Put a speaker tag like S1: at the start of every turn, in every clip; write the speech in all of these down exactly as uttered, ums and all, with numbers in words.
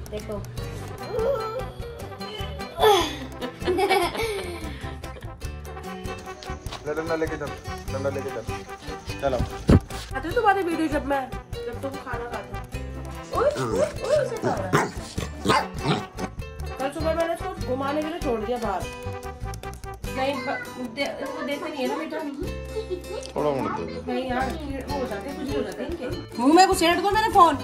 S1: देखो
S2: डंडा लेके चल, डंडा लेके चल, चलो।
S3: आती तुम्हारी वीडियो जब मैं जब तुम खाना खाते हो। ओए ओए ओए उसे क्या हो रहा है? कल सुबह मैंने इसको घुमाने के लिए छोड़ दिया बाहर। नहीं दे, इसको देखते नहीं है ना बेटा।
S2: थोड़ा मोड़ दो।
S3: नहीं यार वो हो जाते हैं, कुछ हो जाते हैं इनके। मुंह में कुछ सेट दो मेरा phone.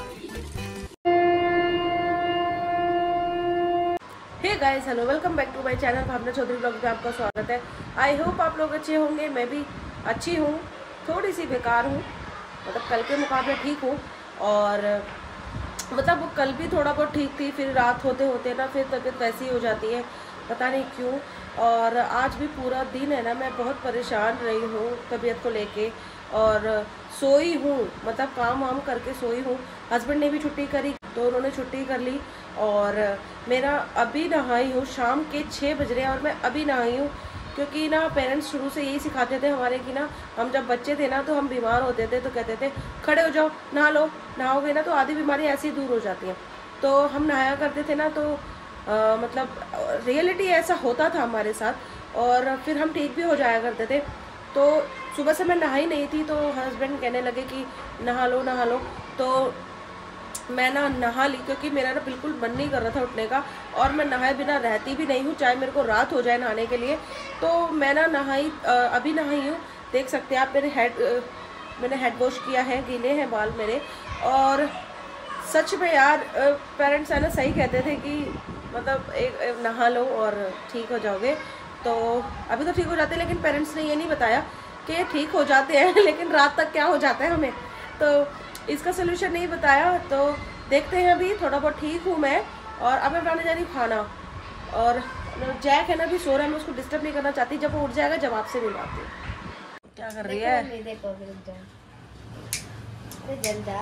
S3: Hey guys, hello, welcome back to my channel Bhavna Chaudhary blog में आपका स्वागत है। आई होप आप लोग अच्छे होंगे। मैं भी अच्छी हूँ, थोड़ी सी बेकार हूँ, मतलब कल के मुकाबले ठीक हूँ। और मतलब वो कल भी थोड़ा बहुत ठीक थी, फिर रात होते होते ना फिर तबीयत वैसी हो जाती है, पता नहीं क्यों। और आज भी पूरा दिन है ना मैं बहुत परेशान रही हूँ तबीयत को लेके, और सोई हूँ, मतलब काम वाम करके सोई हूँ। हस्बैंड ने भी छुट्टी करी तो उन्होंने छुट्टी कर ली, और मेरा अभी नहाई हूँ, शाम के छः बज रहे हैं और मैं अभी नहाई हूँ। क्योंकि ना पेरेंट्स शुरू से यही सिखाते थे हमारे कि ना हम जब बच्चे थे ना तो हम बीमार होते थे तो कहते थे खड़े हो जाओ, नहा लो, नहाओगे ना तो आधी बीमारी ऐसी दूर हो जाती हैं। तो हम नहाया करते थे ना, तो आ, मतलब रियलिटी ऐसा होता था हमारे साथ, और फिर हम ठीक भी हो जाया करते थे। तो सुबह से मैं नहाई नहीं थी तो हस्बैंड कहने लगे कि नहा लो नहा लो, तो मैं ना नहा ली, क्योंकि मेरा ना बिल्कुल मन नहीं कर रहा था उठने का, और मैं नहाए बिना रहती भी नहीं हूँ, चाहे मेरे को रात हो जाए नहाने के लिए। तो मैं ना नहाई, अभी नहाई हूँ, देख सकते हैं आप। मेरे हेड मैंने हेड वॉश किया है, गीले हैं बाल मेरे। और सच में यार पेरेंट्स है ना सही कहते थे कि मतलब एक नहा लो और ठीक हो जाओगे। तो अभी तो ठीक हो जाते हैं, लेकिन पेरेंट्स ने ये नहीं बताया कि ठीक हो जाते हैं लेकिन रात तक क्या हो जाता है हमें, तो इसका सोल्यूशन नहीं बताया। तो देखते हैं, अभी थोड़ा बहुत ठीक हूँ मैं। और अब मैं बनाने जा रही हूँ खाना, और जैक है ना अभी सो रहा है, मैं उसको डिस्टर्ब नहीं करना चाहती। जब वो उठ जाएगा जब आपसे मिलवाती हूँ। क्या कर रही है?
S1: नहीं देखो, रुक जा, अरे जल जा,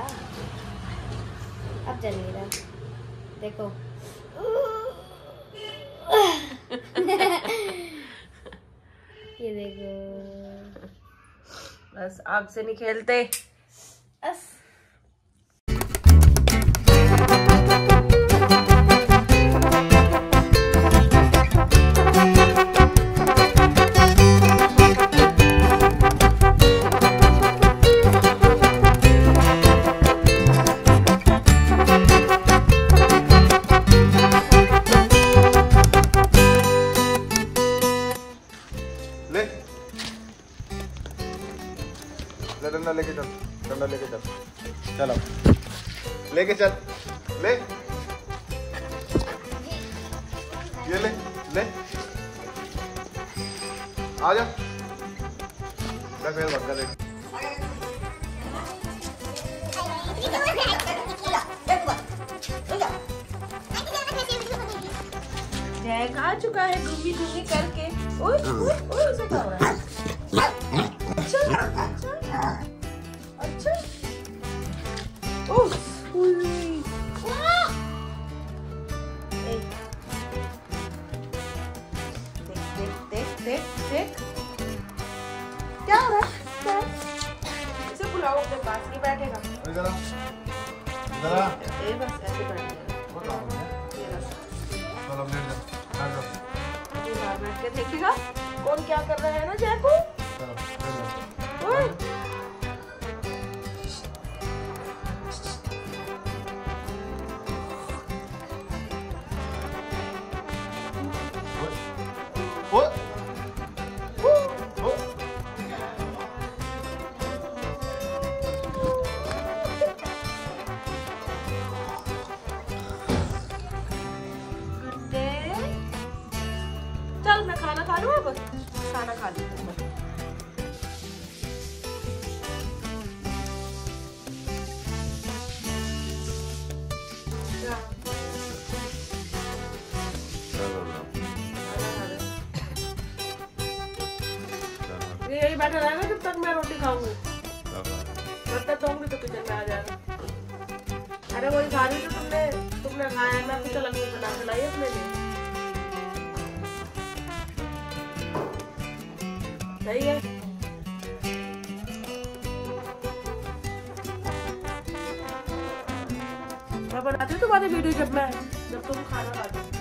S1: अब जल नहीं रहा, देखो ये देखो,
S3: बस आग से नहीं खेलते।
S1: बस
S2: डंडा लेके चल, डंडा लेके चल, चलो। लेके चल, ले ये ले ले आ जा, फिर बंद कर दे।
S3: जैक आ चुका है घूमी घूमी करके। ओए ओए ओए उसे क्या हो रहा है? अच्छा अच्छा अच्छा, ओह देख देख देख देख देख क्या हो रहा है? क्या? इसे बुलाओ अपने पास, ही बैठेगा।
S2: जरा जरा
S3: ए बस ऐसे बैठेगा। ये बस
S2: चलो बैठ जा, बैठ जा,
S3: ये बाहर बैठ के देखेगा कौन क्या कर रहा है ना जैक को।
S2: चलो बैठ जा।
S3: ओए
S2: ओए ओए
S3: गुड्डे, चल मैं खाना खा लूँ, अब खाना खा लूँ। ये यही बैठा रहेगा जब तक मैं रोटी खाऊंगी, जब तक दूंगी तो किचन में आ जाएगा। अरे वही खा रही जो तुमने तुमने खाया है, मैं कुछ अलग नहीं बना के लाई अपने लिए। सही है। अब मैं बनाती हूँ तुम्हारी वीडियो जब मैं जब तुम खाना खाते हो।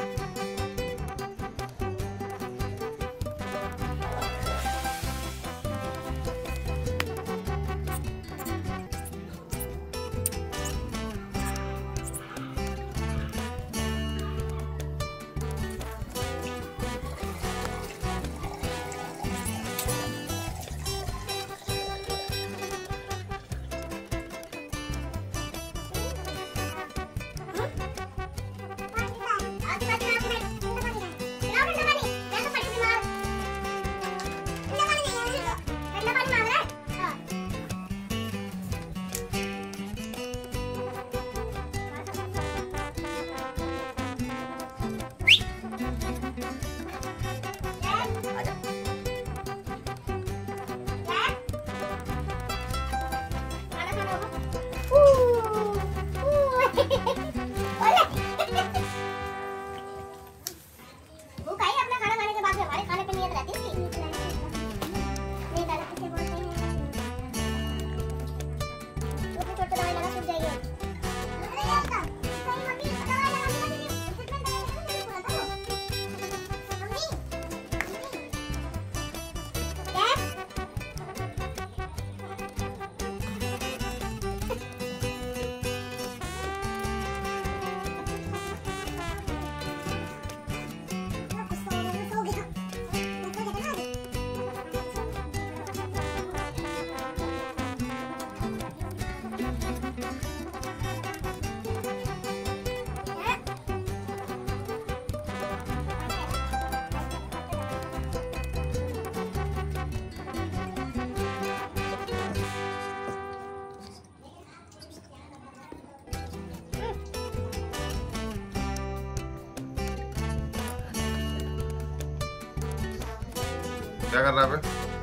S2: क्या कर रहा है?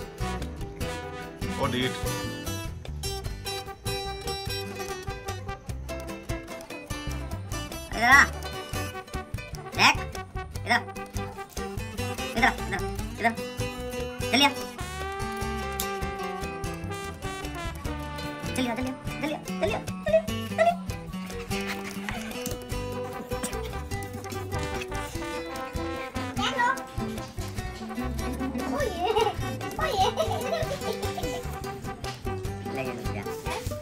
S2: ओ डीट
S4: इधर आ, देख, इधर, इधर, इधर, इधर, चलिए, चलिए, चलिए, चलिए, चलिए, चलिए, चलिए। लगे लग गया।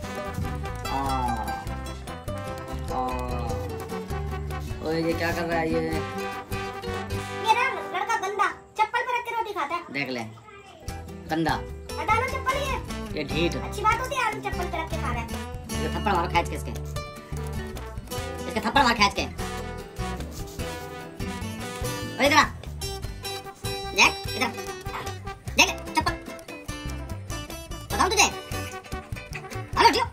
S4: ओए ये क्या कर रहा है ये?
S1: ये ना लड़का गंदा चप्पल पे रख के रोटी खाता है।
S4: देख ले, गंदा।
S1: हटा लो चप्पल ये।
S4: ये ढीठ।
S1: अच्छी बात होती है आदमी चप्पल पे रख के खा रहा है।
S4: ये थप्पड़ मारो खींच के इसके। इसके थप्पड़ मार खींच के। और इधर आ। देख इधर। देख चप्पल। बताऊं तुझे? अरे उठियो।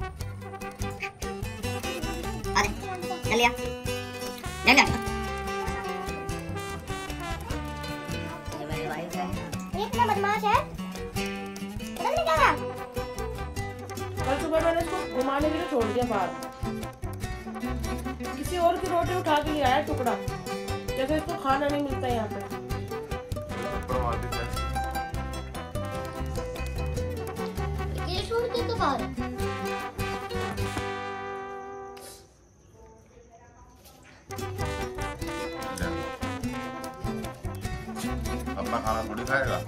S4: अरे चल लिया। ले ले। ये मेरी वाइफ है।
S1: इतना बदमाश है। पता नहीं क्या है।
S3: कल सुबह मैंने इसको घुमाने के लिए छोड़ दिया बाहर। किसी और की रोटी उठा के ले आया टुकड़ा, जैसे इसको खाना नहीं मिलता यहाँ पे।
S1: ये छोड़ के तो बाहर।
S2: अपना खाना थोड़ी खाएगा।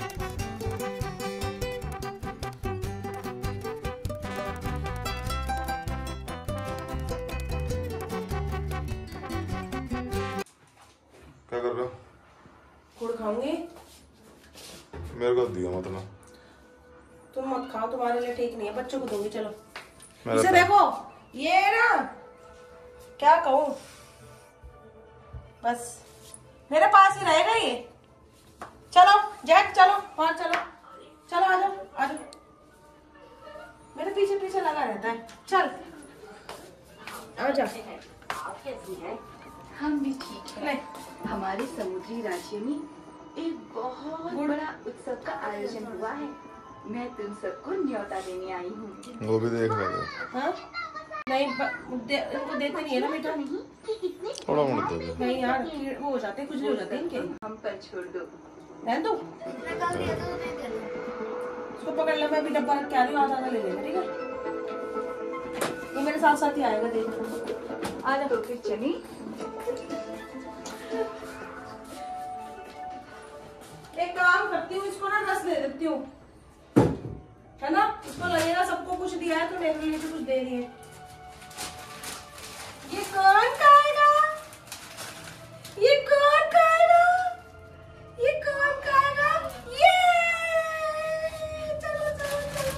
S2: क्या कर रहे हो?
S3: गुड़ खाऊंगी।
S2: मेरे को दिया मत ना।
S3: तुम मत खाओ, तुम्हारे लिए ठीक नहीं है, बच्चों को दूंगी। चलो
S2: मेरा
S3: इसे
S2: तो-
S3: देखो, ये ना क्या कहूँ, बस मेरे पास ही रहेगा ये। चलो जैक, चलो बाहर, चलो चलो, आ जाओ आ जाओ, मेरे पीछे पीछे लगा रहता है। चल आ जा।
S5: हम भी ठीक है। हमारे समुद्री राज्य में एक बहुत बड़ा उत्सव का आयोजन हुआ है। मैं तुम सबको न्योता देने आई हूँ।
S2: वो भी देख रहे थे।
S3: हाँ? नहीं ब- दे, इनको देते नहीं है ना बेटा।
S2: थोड़ा मोड़ दे दो।
S3: नहीं यार, कीड़- वो हो जाते हैं, कुछ नहीं हो जाते इनके।
S5: हम पर छोड़ दो।
S3: रहने दो, इसको पकड़ ले, मैं भी डब्बा रख के आ रही हूँ, आधा आधा ले लेना, ठीक है? वो मेरे साथ साथ ही आएगा, देखना। आ जा।
S5: तो फिर चली।
S3: एक काम करती हूँ, इसको ना रस दे देती हूँ, है ना? इसको लगेगा सबको कुछ दिया है तो मेरे लिए भी कुछ दे रही है। ये कौन खाएगा? ये कौन खाएगा? ये कौन खाएगा? ये चलो चलो चलो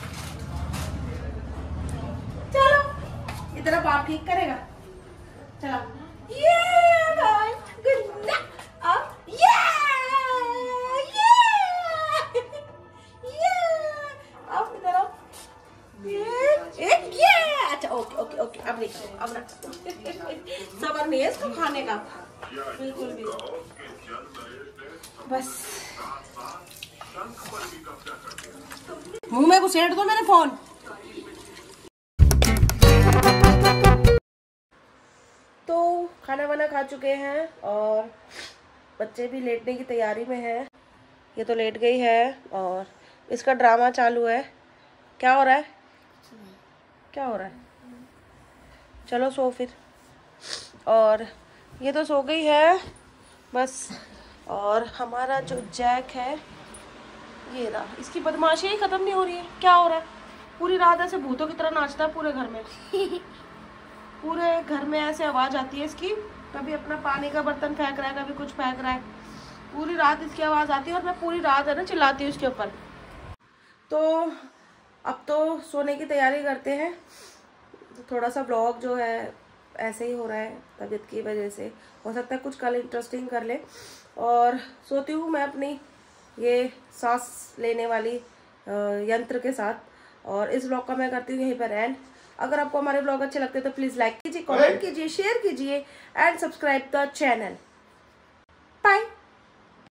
S3: चलो, ये तेरा बाप ठीक करेगा। चलो ये भाई गुड ना अब ये ये ये अब इधर आओ। ये एक ये अच्छा ओके ओके ओके अब नहीं करो, अब ना सबर नहीं है इसको खाने का बिल्कुल भी। बस मुंह में घुसेड़ दो मेरे फोन। तो खाना वाना खा चुके हैं और बच्चे भी लेटने की तैयारी में हैं। ये तो लेट गई है और इसका ड्रामा चालू है। क्या हो रहा है? क्या हो रहा है? चलो सो फिर। और ये तो सो गई है बस। और हमारा जो जैक है ये रहा, इसकी बदमाशी ही ख़त्म नहीं हो रही है। क्या हो रहा है? पूरी रात ऐसे भूतों की तरह नाचता है पूरे घर में। पूरे घर में ऐसे आवाज़ आती है इसकी, कभी अपना पानी का बर्तन फेंक रहा है, कभी कुछ फेंक रहा है। पूरी रात इसकी आवाज़ आती है और मैं पूरी रात है ना चिल्लाती हूँ इसके ऊपर। तो अब तो सोने की तैयारी करते हैं। थोड़ा सा ब्लॉग जो है ऐसे ही हो रहा है तबीयत की वजह से, हो सकता है कुछ कल इंटरेस्टिंग कर ले। और सोती हूँ मैं अपनी ये सांस लेने वाली यंत्र के साथ। और इस ब्लॉग का मैं करती हूँ यहीं पर एंड। अगर आपको हमारे ब्लॉग अच्छे लगते हैं तो प्लीज़ लाइक कीजिए, कमेंट कीजिए, शेयर कीजिए एंड सब्सक्राइब द चैनल।